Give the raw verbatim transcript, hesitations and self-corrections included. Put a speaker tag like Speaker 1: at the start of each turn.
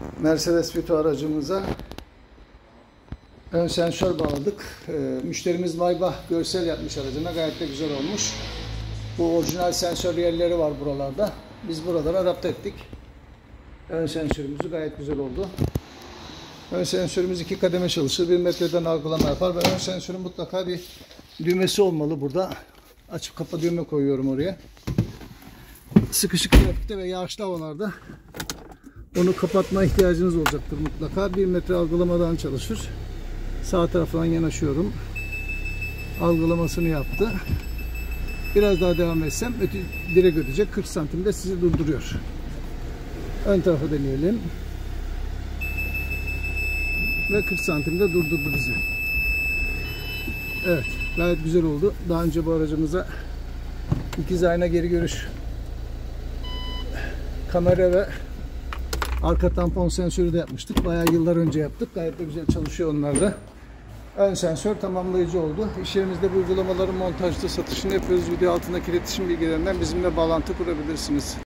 Speaker 1: Mercedes Vito aracımıza ön sensör bağladık. E, müşterimiz Maybach görsel yapmış aracına. Gayet de güzel olmuş. Bu orijinal sensör yerleri var buralarda. Biz buralara adapte ettik. Ön sensörümüzü gayet güzel oldu. Ön sensörümüz iki kademe çalışır. Bir metreden algılama yapar ve ön sensörün mutlaka bir düğmesi olmalı burada. Açıp kapa düğme koyuyorum oraya. Sıkışık trafikte ve yağışlı havalarda onu kapatma ihtiyacınız olacaktır mutlaka. Bir metre algılamadan çalışır. Sağ taraftan yanaşıyorum. Algılamasını yaptı. Biraz daha devam etsem direkt ödeyecek. kırk santimde sizi durduruyor. Ön tarafı deneyelim. Ve kırk santimde durdurdu bizi. Evet, gayet güzel oldu. Daha önce bu aracımıza ikiz ayna geri görüş kamera ve arka tampon sensörü de yapmıştık. Bayağı yıllar önce yaptık. Gayet de güzel çalışıyor onlar da. Ön sensör tamamlayıcı oldu. İş yerimizde bu uygulamaların montajlı satışını yapıyoruz. Video altındaki iletişim bilgilerinden bizimle bağlantı kurabilirsiniz.